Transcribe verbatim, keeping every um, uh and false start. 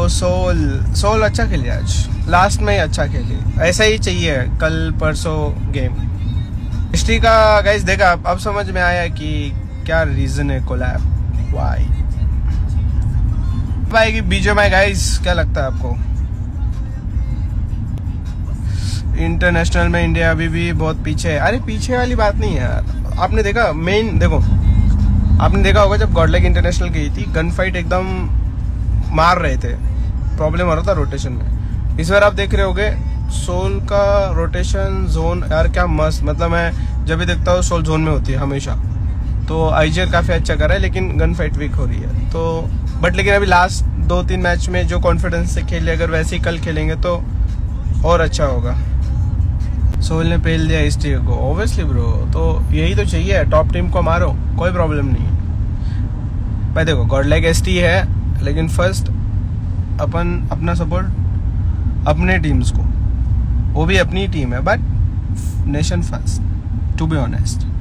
Soul soul अच्छा खेली आज, लास्ट में ही अच्छा खेली, ऐसा ही चाहिए कल परसों गेम। हिस्ट्री का गाइस देखा, अब समझ में आया कि क्या रीजन है कोलैब वाई आएगी बीजीएमआई। गाइस क्या लगता है आपको? इंटरनेशनल में इंडिया अभी भी बहुत पीछे है। अरे पीछे वाली बात नहीं है यार, आपने देखा मेन देखो, आपने देखा होगा जब गॉडलाइक इंटरनेशनल गई थी गन फाइट एकदम मार रहे थे, प्रॉब्लम हो रहा था रोटेशन में। इस बार आप देख रहे होगे सोल का रोटेशन जोन यार क्या मस्त, मतलब मैं जब भी देखता हूँ सोल जोन में होती है हमेशा। तो आईजीआर काफी अच्छा कर रहा है लेकिन गन फाइट वीक हो रही है। तो बट लेकिन अभी लास्ट दो तीन मैच में जो कॉन्फिडेंस से खेले, अगर वैसे ही कल खेलेंगे तो और अच्छा होगा। सोल ने पेल दिया इस टीम को, ऑब्वियसली ब्रो, तो यही तो चाहिए, टॉप टीम को मारो, कोई प्रॉब्लम नहीं है भाई। देखो गॉडलाइक एसटी है लेकिन फर्स्ट अपन अपना सपोर्ट अपने टीम्स को, वो भी अपनी टीम है but nation first to be honest.